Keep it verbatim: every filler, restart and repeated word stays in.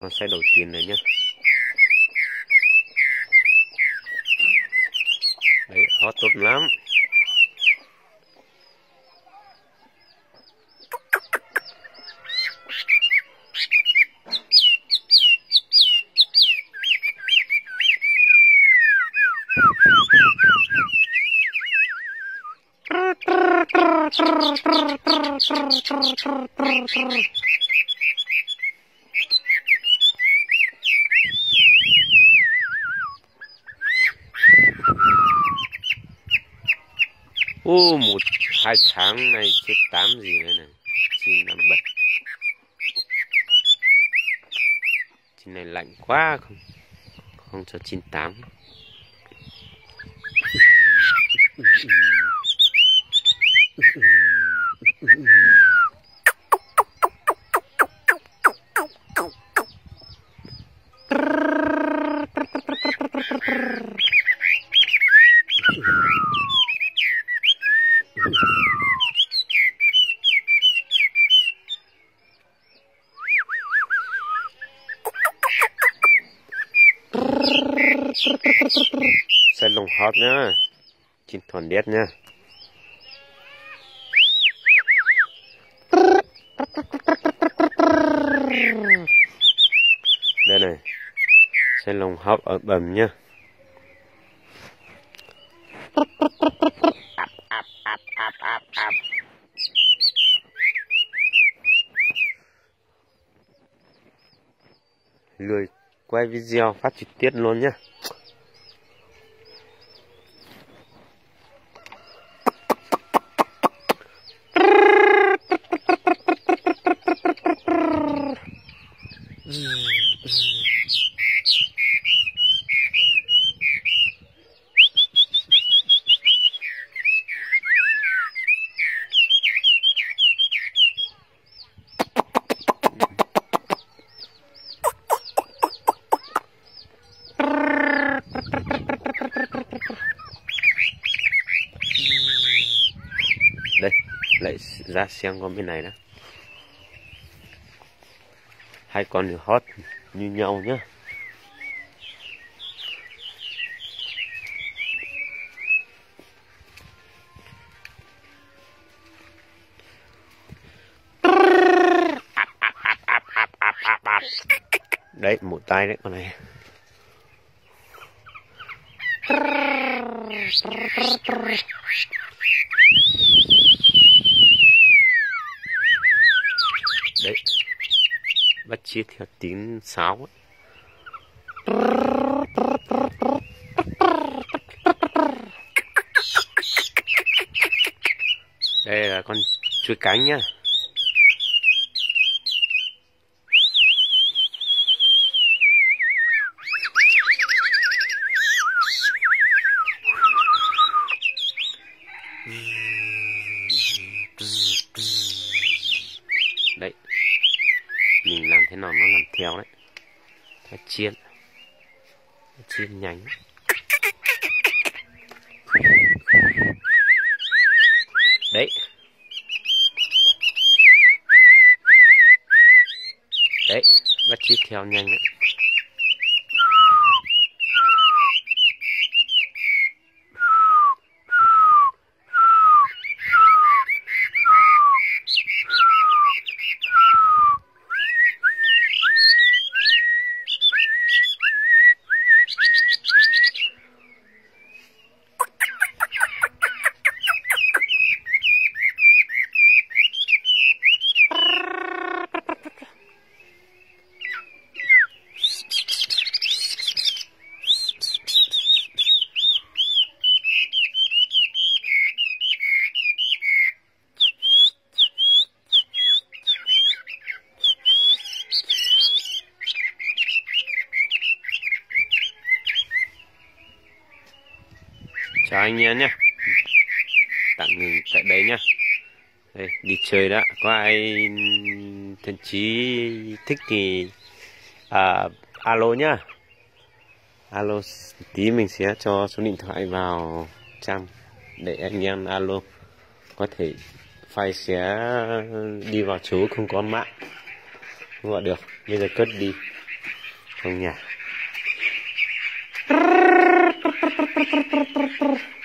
Con xe đầu tiên này nhá. Đấy, hot tốt lắm. Ô, một hai tháng này chết tám gì nữa này, chim đang bật. Chim này lạnh quá, không không cho chim tám. Xe lồng hót nhá, chim thuần đét nhá. Đây này, xe lồng hót ở bầm nhá. Lười quay video phát trực tiếp luôn nhá. Đây, lại ra xem con bên này đó. Hai con đều hot như nhau nhá. Đấy, một tay đấy con này. Đấy, bắt chia theo tiếng sáo ấy. Đây là con chuối cánh nhá. Đấy, mình làm thế nào nó làm theo đấy. Phải chiên chiên nhanh. Đấy, đấy, bắt chiếc theo nhanh đấy. Chào anh em nhé. Tạm ngừng tại đây nhá. Đây, đi chơi đã. Có ai thần chí thích thì à, alo nhá. Alo, tí mình sẽ cho số điện thoại vào trang để anh em alo. Có thể file sẽ đi vào chỗ không có mạng. Không gọi được. Bây giờ cất đi. trong nhà.